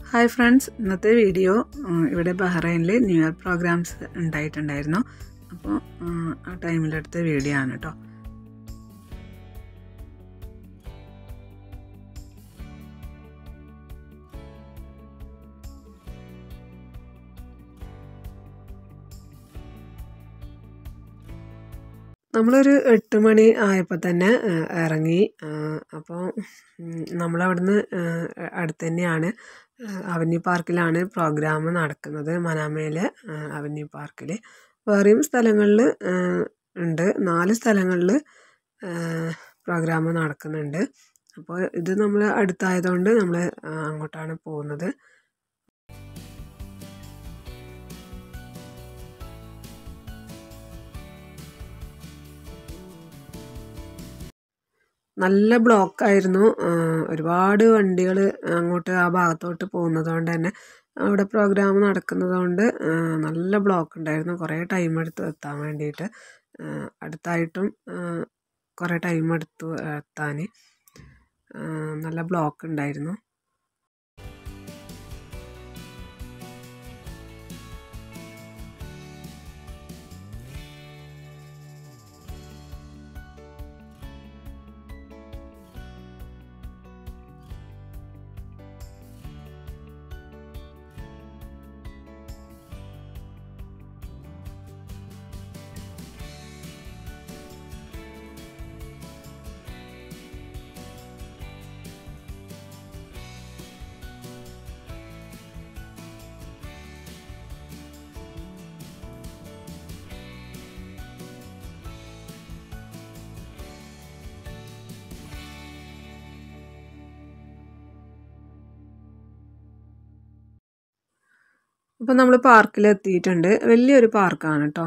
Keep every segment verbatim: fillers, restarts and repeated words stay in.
Hi friends, ഇന്നത്തെ video ഇവിടെ ബഹ്റൈനിൽ ന്യൂ ഇയർ പ്രോഗ്രാംസ് ഉണ്ടായിട്ടുണ്ടായിരുന്നു. അപ്പോൾ ആ ടൈമിലെടുത്ത വീഡിയോ ആണ് കേട്ടോ. നമ്മളൊരു എട്ട് മണി ആയപ്പോൾ തന്നെ ഇറങ്ങി. അപ്പോൾ നമ്മളവിടുന്ന് അടുത്ത് തന്നെയാണ്, അവന്യൂ പാർക്കിലാണ് പ്രോഗ്രാം നടക്കുന്നത്. മനാമയിലെ അവന്യൂ പാർക്കിൽ. വേറെയും സ്ഥലങ്ങളിൽ ഉണ്ട്, നാല് സ്ഥലങ്ങളിൽ പ്രോഗ്രാം നടക്കുന്നുണ്ട്. അപ്പോൾ ഇത് നമ്മൾ അടുത്തായതുകൊണ്ട് നമ്മൾ അങ്ങോട്ടാണ് പോകുന്നത്. നല്ല ബ്ലോക്കായിരുന്നു. ഒരുപാട് വണ്ടികൾ അങ്ങോട്ട് ആ ഭാഗത്തോട്ട് പോകുന്നത് കൊണ്ട് തന്നെ അവിടെ പ്രോഗ്രാം നടക്കുന്നത് കൊണ്ട് നല്ല ബ്ലോക്ക് ഉണ്ടായിരുന്നു. കുറേ ടൈം എടുത്തു എത്താൻ വേണ്ടിയിട്ട്. അടുത്തായിട്ടും കുറേ ടൈം എടുത്തു എത്താൻ. നല്ല ബ്ലോക്ക് ഉണ്ടായിരുന്നു. അപ്പോൾ നമ്മൾ പാർക്കിൽ എത്തിയിട്ടുണ്ട്. വലിയൊരു പാർക്കാണ് കേട്ടോ.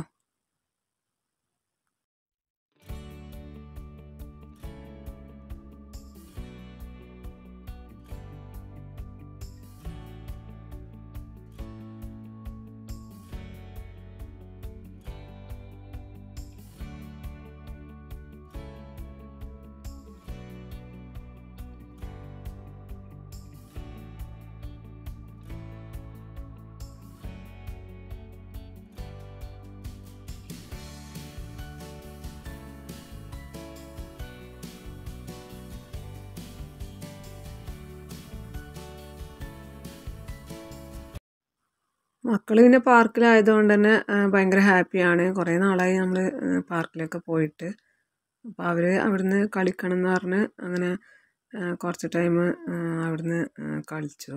മക്കൾ പിന്നെ പാർക്കിലായതുകൊണ്ട് തന്നെ ഭയങ്കര ഹാപ്പിയാണ്. കുറേ നാളായി നമ്മൾ പാർക്കിലൊക്കെ പോയിട്ട്. അപ്പോൾ അവർ അവിടുന്ന് കളിക്കണം എന്ന് പറഞ്ഞ് അങ്ങനെ കുറച്ച് ടൈം അവിടുന്ന് കളിച്ചു.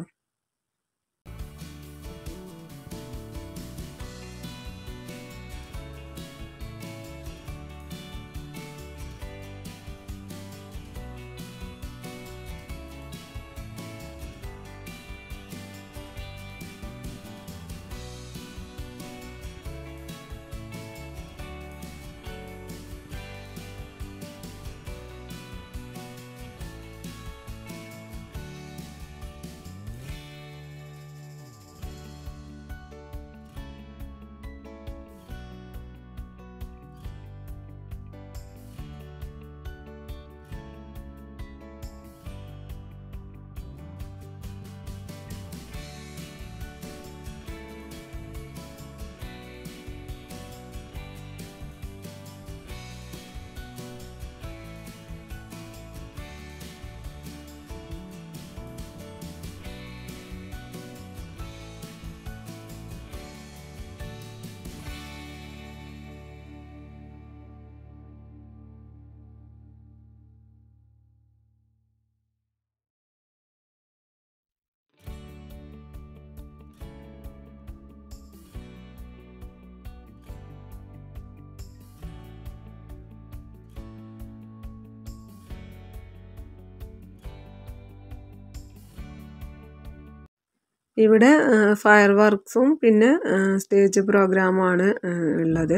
ഇവിടെ ഫയർ വർക്ക്സും പിന്നെ സ്റ്റേജ് പ്രോഗ്രാമാണ് ഉള്ളത്.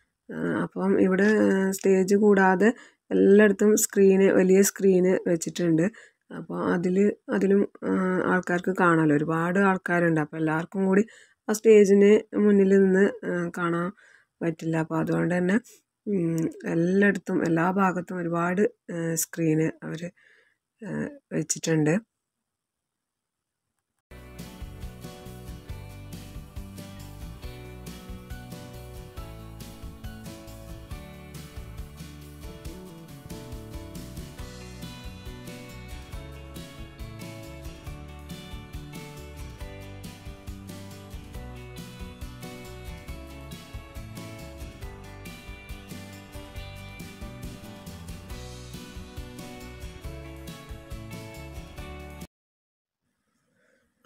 അപ്പം ഇവിടെ സ്റ്റേജ് കൂടാതെ എല്ലായിടത്തും സ്ക്രീന്, വലിയ സ്ക്രീന് വെച്ചിട്ടുണ്ട്. അപ്പോൾ അതിൽ അതിലും ആൾക്കാർക്ക് കാണാമല്ലോ. ഒരുപാട് ആൾക്കാരുണ്ട്. അപ്പോൾ എല്ലാവർക്കും കൂടി ആ സ്റ്റേജിന് മുന്നിൽ നിന്ന് കാണാൻ പറ്റില്ല. അപ്പോൾ അതുകൊണ്ട് തന്നെ എല്ലായിടത്തും എല്ലാ ഭാഗത്തും ഒരുപാട് സ്ക്രീന് അവർ വെച്ചിട്ടുണ്ട്.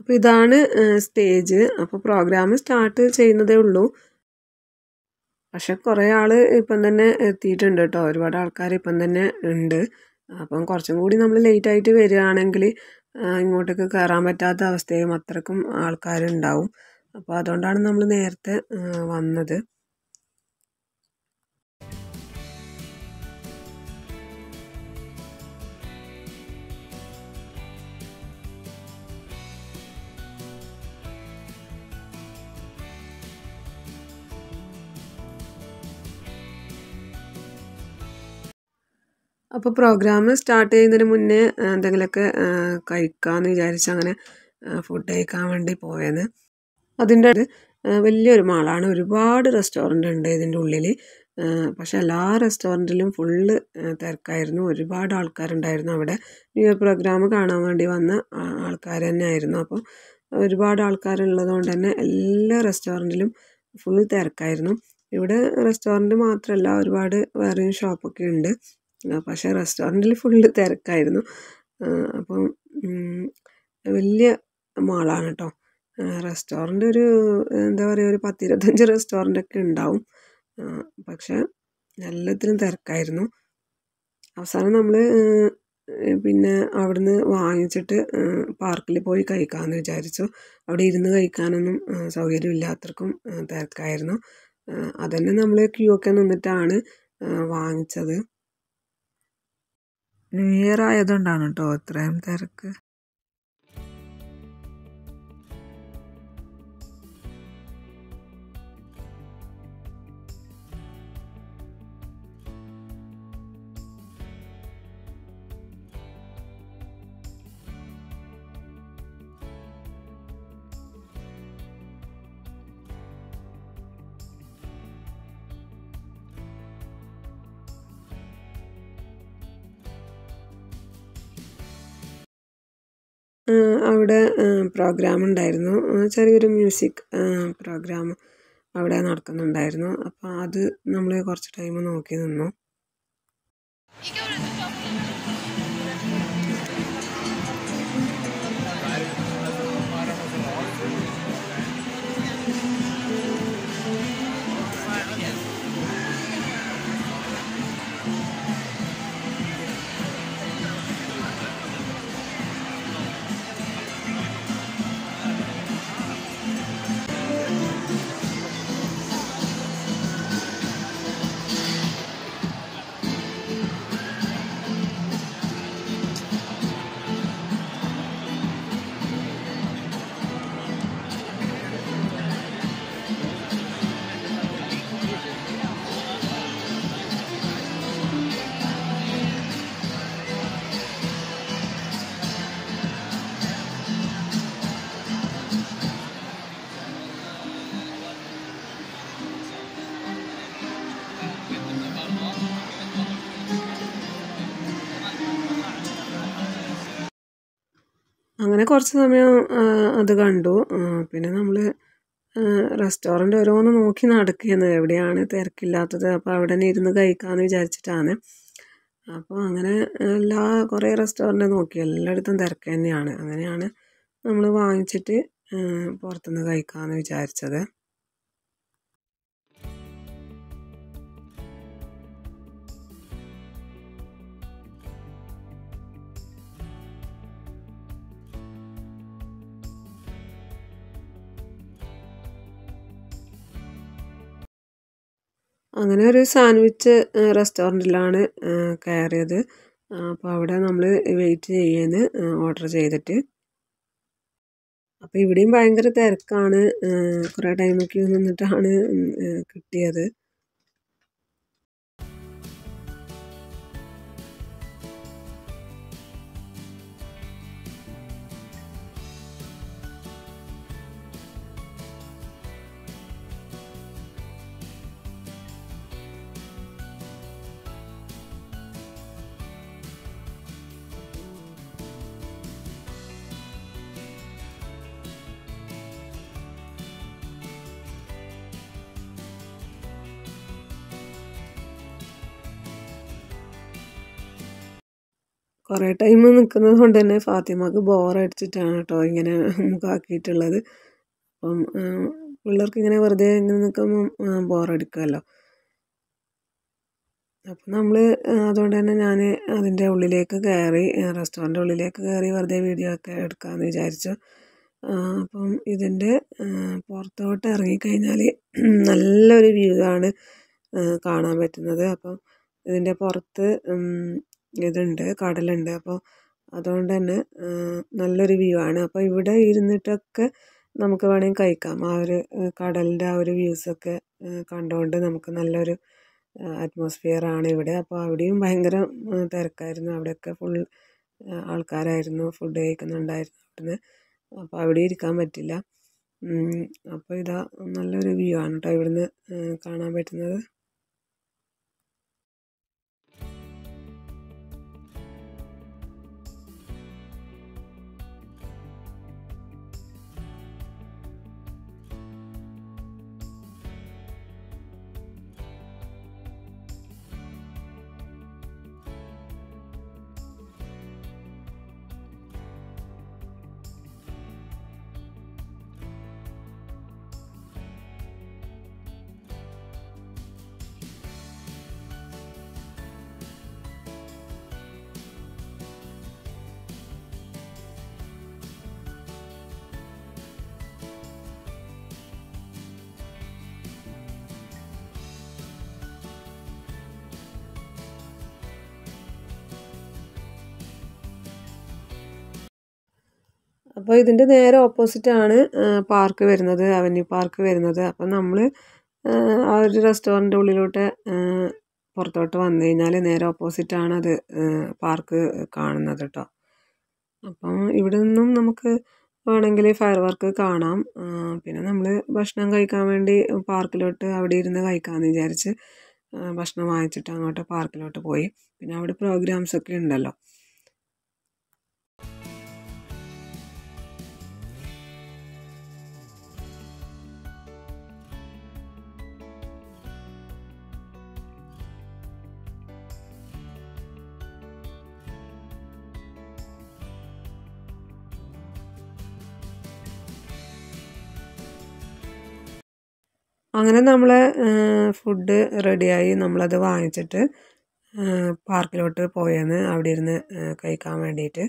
അപ്പോൾ ഇതാണ് സ്റ്റേജ്. അപ്പോൾ പ്രോഗ്രാം സ്റ്റാർട്ട് ചെയ്യുന്നതേ ഉള്ളൂ. പക്ഷെ കുറേ ആൾ ഇപ്പം തന്നെ എത്തിയിട്ടുണ്ട് കേട്ടോ. ഒരുപാട് ആൾക്കാർ ഇപ്പം തന്നെ ഉണ്ട്. അപ്പം കുറച്ചും കൂടി നമ്മൾ ലേറ്റായിട്ട് വരികയാണെങ്കിൽ ഇങ്ങോട്ടേക്ക് കയറാൻ പറ്റാത്ത അവസ്ഥയും അത്രക്കും ആൾക്കാരുണ്ടാവും. അപ്പോൾ അതുകൊണ്ടാണ് നമ്മൾ നേരത്തെ വന്നത്. അപ്പോൾ പ്രോഗ്രാം സ്റ്റാർട്ട് ചെയ്യുന്നതിന് മുന്നേ എന്തെങ്കിലുമൊക്കെ കഴിക്കാമെന്ന് വിചാരിച്ച് അങ്ങനെ ഫുഡ് കഴിക്കാൻ വേണ്ടി പോയത്. അതിൻ്റെ വലിയൊരു മാളാണ്. ഒരുപാട് റെസ്റ്റോറൻ്റ് ഉണ്ട് ഇതിൻ്റെ ഉള്ളിൽ. പക്ഷെ എല്ലാ റെസ്റ്റോറൻറ്റിലും ഫുള്ള് തിരക്കായിരുന്നു. ഒരുപാട് ആൾക്കാരുണ്ടായിരുന്നു അവിടെ. ന്യൂ ഇയർ പ്രോഗ്രാം കാണാൻ വേണ്ടി വന്ന ആൾക്കാർ തന്നെ ആയിരുന്നു. അപ്പോൾ ഒരുപാട് ആൾക്കാരുള്ളത് കൊണ്ട് തന്നെ എല്ലാ റെസ്റ്റോറൻറ്റിലും ഫുൾ തിരക്കായിരുന്നു. ഇവിടെ റെസ്റ്റോറൻറ്റ് മാത്രമല്ല, ഒരുപാട് വേറെയും ഷോപ്പൊക്കെ ഉണ്ട്. പക്ഷേ റെസ്റ്റോറൻറ്റിൽ ഫുള്ള് തിരക്കായിരുന്നു. അപ്പം വലിയ മാളാണ് കേട്ടോ. റെസ്റ്റോറൻറ്റ് ഒരു എന്താ പറയുക, ഒരു പത്തിരുപത്തഞ്ച് റെസ്റ്റോറൻ്റൊക്കെ ഉണ്ടാവും. പക്ഷെ എല്ലാത്തിലും തിരക്കായിരുന്നു. അവസാനം നമ്മൾ പിന്നെ അവിടുന്ന് വാങ്ങിച്ചിട്ട് പാർക്കിൽ പോയി കഴിക്കാമെന്ന് വിചാരിച്ചു. അവിടെ ഇരുന്ന് കഴിക്കാനൊന്നും സൗകര്യമില്ലാത്തവർക്കും തിരക്കായിരുന്നു. അതന്നെ നമ്മൾ ക്യൂ ഒക്കെ നിന്നിട്ടാണ് വാങ്ങിച്ചത്. ന്യൂ ഇയർ ആയതുകൊണ്ടാണ് കേട്ടോ ഇത്രയും തിരക്ക്. അവിടെ പ്രോഗ്രാം ഉണ്ടായിരുന്നു. ചെറിയൊരു മ്യൂസിക് പ്രോഗ്രാം അവിടെ നടക്കുന്നുണ്ടായിരുന്നു. അപ്പോൾ അത് നമ്മൾ കുറച്ച് ടൈം നോക്കി നിന്നു. അങ്ങനെ കുറച്ച് സമയം അത് കണ്ടു. പിന്നെ നമ്മൾ റെസ്റ്റോറൻറ്റ് ഓരോന്ന് നോക്കി നടക്കുകയാണ്, എവിടെയാണ് തിരക്കില്ലാത്തത്. അപ്പോൾ അവിടെ തന്നെ ഇരുന്ന് കഴിക്കാമെന്ന് വിചാരിച്ചിട്ടാണ്. അപ്പോൾ അങ്ങനെ എല്ലാ കുറേ റെസ്റ്റോറൻറ്റ് നോക്കി, എല്ലായിടത്തും തിരക്ക് തന്നെയാണ്. അങ്ങനെയാണ് നമ്മൾ വാങ്ങിച്ചിട്ട് പുറത്തുനിന്ന് കഴിക്കാമെന്ന് വിചാരിച്ചത്. അങ്ങനെ ഒരു സാൻഡ്വിച്ച് റെസ്റ്റോറൻറ്റിലാണ് കയറിയത്. അപ്പോൾ അവിടെ നമ്മൾ വെയിറ്റ് ചെയ്യുന്നു ഓർഡർ ചെയ്തിട്ട്. അപ്പോൾ ഇവിടെയും ഭയങ്കര തിരക്കാണ്. കുറേ ടൈം ക്യൂ നിന്നിട്ടാണ് കിട്ടിയത്. കുറേ ടൈം നിൽക്കുന്നത് കൊണ്ട് തന്നെ ഫാത്തിമക്ക് ബോറടിച്ചിട്ടാണ് കേട്ടോ ഇങ്ങനെ മുഖാക്കിയിട്ടുള്ളത്. അപ്പം പിള്ളേർക്ക് ഇങ്ങനെ വെറുതെ ഇങ്ങനെ നിൽക്കുമ്പം ബോറടിക്കുമല്ലോ. അപ്പം നമ്മൾ അതുകൊണ്ട് തന്നെ ഞാൻ അതിൻ്റെ ഉള്ളിലേക്ക് കയറി, റെസ്റ്റോറൻറ്റ് ഉള്ളിലേക്ക് കയറി വെറുതെ വീഡിയോ ഒക്കെ എടുക്കാമെന്ന് വിചാരിച്ചു. അപ്പം ഇതിൻ്റെ പുറത്തോട്ട് ഇറങ്ങിക്കഴിഞ്ഞാൽ നല്ലൊരു വ്യൂ ആണ് കാണാൻ പറ്റുന്നത്. അപ്പം ഇതിൻ്റെ പുറത്ത് ഇതുണ്ട്, കടലുണ്ട്. അപ്പോൾ അതുകൊണ്ട് തന്നെ നല്ലൊരു വ്യൂ ആണ്. അപ്പോൾ ഇവിടെ ഇരുന്നിട്ടൊക്കെ നമുക്ക് വേണമെങ്കിൽ കഴിക്കാം. ആ ഒരു കടലിൻ്റെ ആ ഒരു വ്യൂസൊക്കെ കണ്ടുകൊണ്ട് നമുക്ക് നല്ലൊരു അറ്റ്മോസ്ഫിയർ ആണ് ഇവിടെ. അപ്പോൾ അവിടെയും ഭയങ്കര തിരക്കായിരുന്നു. അവിടെയൊക്കെ ഫുൾ ആൾക്കാരായിരുന്നു ഫുഡ് കഴിക്കുന്നുണ്ടായിരുന്നു അവിടുന്ന്. അപ്പോൾ അവിടെ ഇരിക്കാൻ പറ്റില്ല. അപ്പോൾ ഇതാ നല്ലൊരു വ്യൂ ആണ് കേട്ടോ ഇവിടുന്ന് കാണാൻ പറ്റുന്നത്. അപ്പോൾ ഇതിൻ്റെ നേരെ ഓപ്പോസിറ്റാണ് പാർക്ക് വരുന്നത്, അവന്യൂ പാർക്ക് വരുന്നത്. അപ്പം നമ്മൾ ആ ഒരു റെസ്റ്റോറൻറ്റ് ഉള്ളിലോട്ട് പുറത്തോട്ട് വന്നു കഴിഞ്ഞാൽ നേരെ ഓപ്പോസിറ്റാണ് അത് പാർക്ക് കാണുന്നത് കേട്ടോ. അപ്പം ഇവിടെ നിന്നും നമുക്ക് വേണമെങ്കിൽ ഫയർ വർക്ക് കാണാം. പിന്നെ നമ്മൾ ഭക്ഷണം കഴിക്കാൻ വേണ്ടി പാർക്കിലോട്ട് അവിടെ ഇരുന്ന് കഴിക്കാമെന്ന് വിചാരിച്ച് ഭക്ഷണം വാങ്ങിച്ചിട്ട് അങ്ങോട്ട് പാർക്കിലോട്ട് പോയി. പിന്നെ അവിടെ പ്രോഗ്രാംസൊക്കെ ഉണ്ടല്ലോ. അങ്ങനെ നമ്മൾ ഫുഡ് റെഡിയായി, നമ്മളത് വാങ്ങിച്ചിട്ട് പാർക്കിലോട്ട് പോയെന്ന് അവിടെ ഇരുന്ന് കഴിക്കാൻ വേണ്ടിയിട്ട്.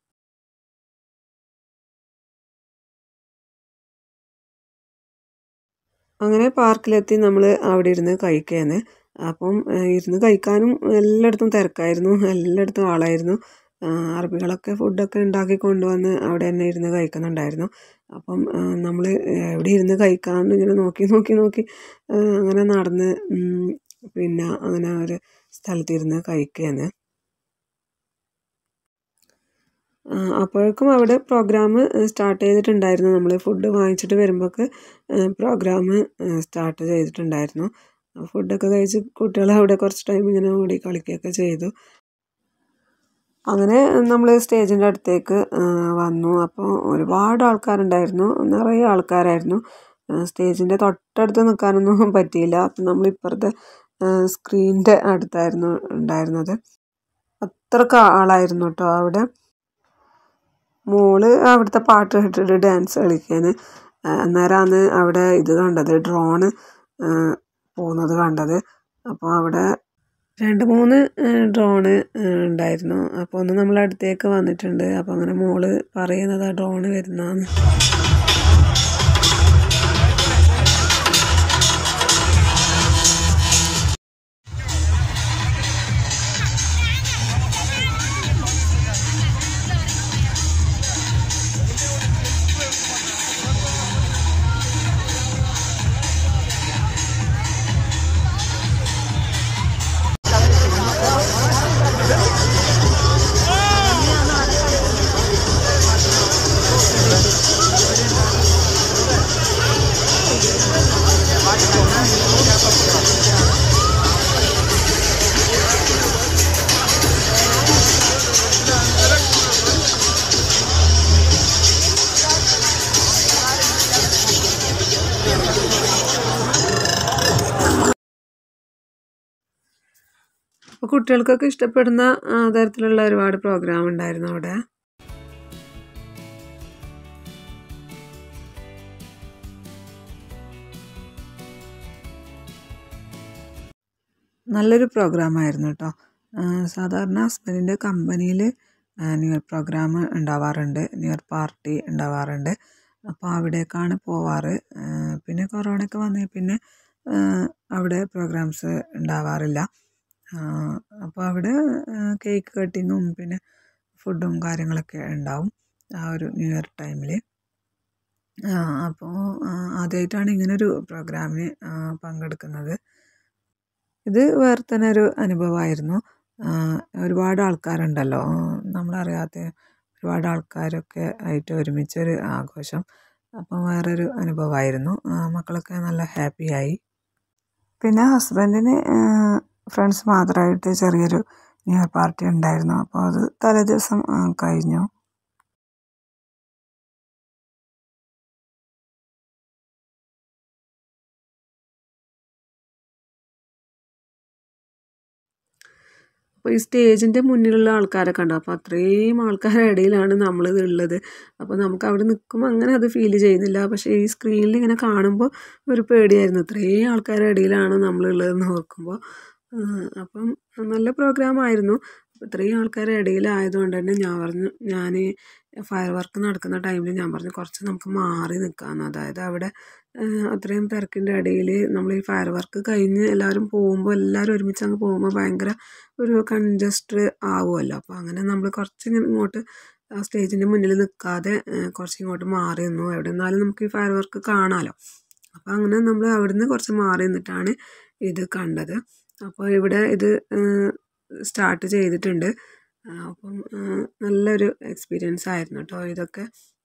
അങ്ങനെ പാർക്കിലെത്തി നമ്മൾ അവിടെ ഇരുന്ന് കഴിക്കുകയാണ്. അപ്പം ഇരുന്ന് കഴിക്കാനും എല്ലായിടത്തും തിരക്കായിരുന്നു, എല്ലായിടത്തും ആളായിരുന്നു. അറബികളൊക്കെ ഫുഡൊക്കെ ഉണ്ടാക്കി കൊണ്ടുവന്ന് അവിടെ തന്നെ ഇരുന്ന് കഴിക്കുന്നുണ്ടായിരുന്നു. അപ്പം നമ്മൾ എവിടെ ഇരുന്ന് കഴിക്കാമെന്ന് ഇങ്ങനെ നോക്കി നോക്കി നോക്കി അങ്ങനെ നടന്ന് പിന്നെ അങ്ങനെ ഒരു സ്ഥലത്തിരുന്ന് കഴിക്കുകയാണ്. അപ്പോഴേക്കും അവിടെ പ്രോഗ്രാം സ്റ്റാർട്ട് ചെയ്തിട്ടുണ്ടായിരുന്നു. നമ്മൾ ഫുഡ് വാങ്ങിച്ചിട്ട് വരുമ്പോഴേക്ക് പ്രോഗ്രാം സ്റ്റാർട്ട് ചെയ്തിട്ടുണ്ടായിരുന്നു. ഫുഡൊക്കെ കഴിച്ച് കുട്ടികൾ അവിടെ കുറച്ച് ടൈം ഇങ്ങനെ ഓടി കളിക്കുകയൊക്കെ ചെയ്തു. അങ്ങനെ നമ്മൾ സ്റ്റേജിൻ്റെ അടുത്തേക്ക് വന്നു. അപ്പോൾ ഒരുപാട് ആൾക്കാരുണ്ടായിരുന്നു, നിറയെ ആൾക്കാരായിരുന്നു. സ്റ്റേജിൻ്റെ തൊട്ടടുത്ത് നിൽക്കാനൊന്നും പറ്റിയില്ല. അപ്പം നമ്മൾ ഇപ്പുറത്തെ സ്ക്രീനിൻ്റെ അടുത്തായിരുന്നു ഉണ്ടായിരുന്നത്. അത്രയ്ക്ക് ആളായിരുന്നു കേട്ടോ അവിടെ. മോള് അവിടുത്തെ പാട്ട് കേട്ടിട്ട് ഡാൻസ് കളിക്കുകയാണ്. അന്നേരമാണ് അവിടെ ഇത് കണ്ടത്, ഡ്രോണ് പോകുന്നത് കണ്ടത്. അപ്പോൾ അവിടെ രണ്ട് മൂന്ന് ഡ്രോണ് ഉണ്ടായിരുന്നു. അപ്പോൾ ഒന്ന് നമ്മളടുത്തേക്ക് വന്നിട്ടുണ്ട്. അപ്പോൾ അങ്ങനെ മോള് പറയുന്നത് ആ ഡ്രോണ് വരുന്നതാണ്. കുട്ടികൾക്കൊക്കെ ഇഷ്ടപ്പെടുന്ന തരത്തിലുള്ള ഒരുപാട് പ്രോഗ്രാം ഉണ്ടായിരുന്നു അവിടെ. നല്ലൊരു പ്രോഗ്രാമായിരുന്നു കേട്ടോ. സാധാരണ ഹസ്ബൻഡിൻ്റെ കമ്പനിയിൽ ന്യൂ ഇയർ പ്രോഗ്രാം ഉണ്ടാവാറുണ്ട്, ന്യൂ ഇയർ പാർട്ടി ഉണ്ടാവാറുണ്ട്. അപ്പോൾ അവിടേക്കാണ് പോവാറ്. പിന്നെ കൊറോണയൊക്കെ വന്നേ പിന്നെ അവിടെ പ്രോഗ്രാംസ് ഉണ്ടാവാറില്ല. അപ്പോൾ അവിടെ കേക്ക് കട്ടിങ്ങും പിന്നെ ഫുഡും കാര്യങ്ങളൊക്കെ ഉണ്ടാവും ആ ഒരു ന്യൂ ഇയർ ടൈമിൽ. അപ്പോൾ ആദ്യമായിട്ടാണ് ഇങ്ങനൊരു പ്രോഗ്രാമിന് പങ്കെടുക്കുന്നത്. ഇത് വേറെ തന്നെ ഒരു അനുഭവമായിരുന്നു. ഒരുപാട് ആൾക്കാരുണ്ടല്ലോ, നമ്മളറിയാത്ത ഒരുപാട് ആൾക്കാരൊക്കെ ആയിട്ട് ഒരുമിച്ചൊരു ആഘോഷം. അപ്പം വേറൊരു അനുഭവമായിരുന്നു. മക്കളൊക്കെ നല്ല ഹാപ്പിയായി. പിന്നെ ഹസ്ബൻഡിന് ഫ്രണ്ട്സ് മാത്രമായിട്ട് ചെറിയൊരു ന്യൂ ഇയർ പാർട്ടി ഉണ്ടായിരുന്നു. അപ്പോൾ അത് തലേ ദിവസം കഴിഞ്ഞു. അപ്പോൾ ഈ സ്റ്റേജിൻ്റെ മുന്നിലുള്ള ആൾക്കാരൊക്കെ ഉണ്ട്. അപ്പോൾ അത്രയും ആൾക്കാരുടെ ഇടയിലാണ് നമ്മളിത് ഉള്ളത്. അപ്പോൾ നമുക്ക് അവിടെ നിൽക്കുമ്പോൾ അങ്ങനെ അത് ഫീൽ ചെയ്യുന്നില്ല. പക്ഷേ ഈ സ്ക്രീനിൽ ഇങ്ങനെ കാണുമ്പോൾ ഒരു പേടിയായിരുന്നു, ഇത്രയും ആൾക്കാരുടെ ഇടയിലാണ് നമ്മളുള്ളതെന്ന് ഓർക്കുമ്പോൾ. അപ്പം നല്ല പ്രോഗ്രാമായിരുന്നു. ഇത്രയും ആൾക്കാരുടെ ഇടയിലായതുകൊണ്ട് തന്നെ ഞാൻ പറഞ്ഞു, ഞാൻ ഫയർ വർക്ക് നടക്കുന്ന ടൈമിൽ ഞാൻ പറഞ്ഞു കുറച്ച് നമുക്ക് മാറി നിൽക്കാമെന്ന്. അതായത് അവിടെ അത്രയും തിരക്കിൻ്റെ ഇടയിൽ നമ്മൾ ഈ ഫയർ വർക്ക് കഴിഞ്ഞ് എല്ലാവരും പോകുമ്പോൾ എല്ലാവരും ഒരുമിച്ച് അങ്ങ് പോകുമ്പോൾ ഭയങ്കര ഒരു കൺജസ്റ്റഡ് ആവുമല്ലോ. അപ്പോൾ അങ്ങനെ നമ്മൾ കുറച്ച് ഇങ്ങോട്ട് സ്റ്റേജിൻ്റെ മുന്നിൽ നിൽക്കാതെ കുറച്ച് ഇങ്ങോട്ട് മാറി നിന്നു. എവിടെ നിന്നാലും നമുക്ക് ഈ ഫയർ വർക്ക് കാണാമല്ലോ. അപ്പോൾ അങ്ങനെ നമ്മൾ അവിടുന്ന് കുറച്ച് മാറി നിന്നിട്ടാണ് ഇത് കണ്ടത്. അപ്പോൾ ഇവിടെ ഇത് സ്റ്റാർട്ട് ചെയ്തിട്ടുണ്ട്. അപ്പം നല്ലൊരു എക്സ്പീരിയൻസ് ആയിരുന്നു കേട്ടോ ഇതൊക്കെ.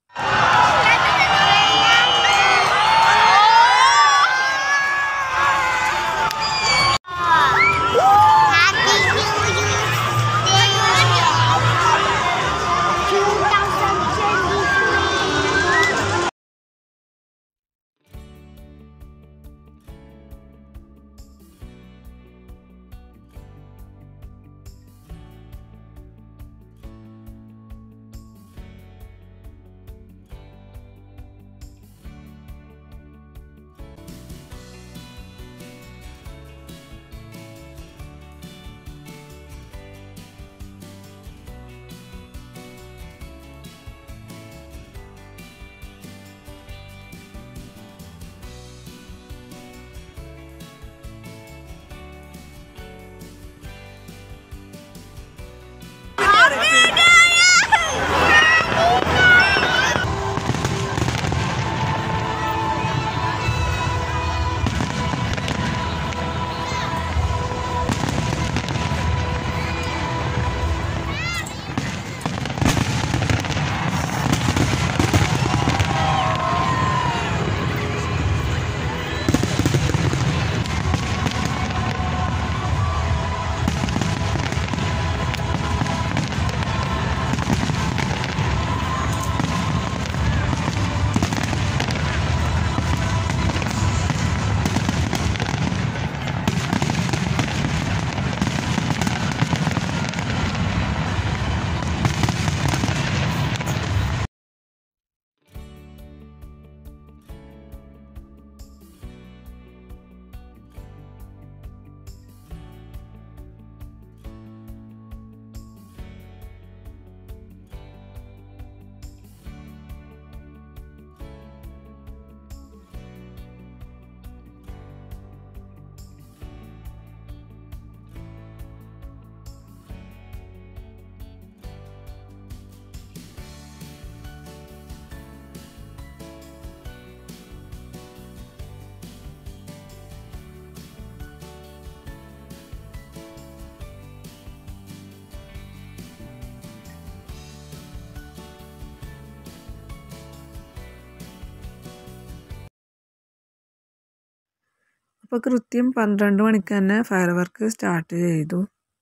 അപ്പോൾ കൃത്യം പന്ത്രണ്ട് മണിക്ക് തന്നെ ഫയർ വർക്ക് സ്റ്റാർട്ട് ചെയ്തു.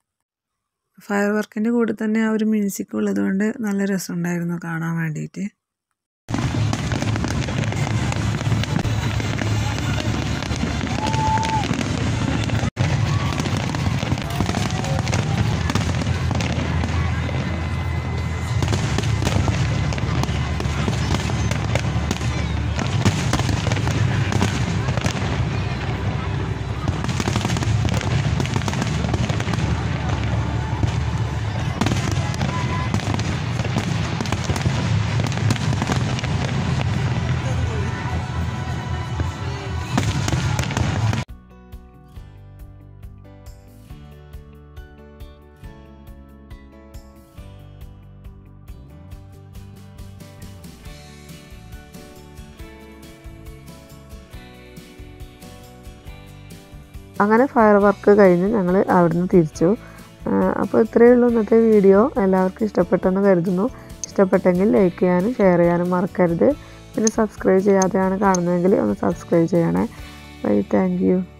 ഫയർ വർക്കിൻ്റെ കൂടെ തന്നെ ആ ഒരു മ്യൂസിക് ഉള്ളതുകൊണ്ട് നല്ല രസമുണ്ടായിരുന്നു കാണാൻ വേണ്ടിയിട്ട്. അങ്ങനെ ഫയർ വർക്ക് കഴിഞ്ഞ് ഞങ്ങൾ അവിടുന്ന് തിരിച്ചു. അപ്പോൾ ഇത്രയേ ഉള്ളൂ ഇന്നത്തെ വീഡിയോ. എല്ലാവർക്കും ഇഷ്ടപ്പെട്ടെന്ന് കരുതുന്നു. ഇഷ്ടപ്പെട്ടെങ്കിൽ ലൈക്ക് ചെയ്യാനും ഷെയർ ചെയ്യാനും മറക്കരുത്. പിന്നെ സബ്സ്ക്രൈബ് ചെയ്യാതെയാണ് കാണുന്നതെങ്കിൽ ഒന്ന് സബ്സ്ക്രൈബ് ചെയ്യണേ. Bye, thank U.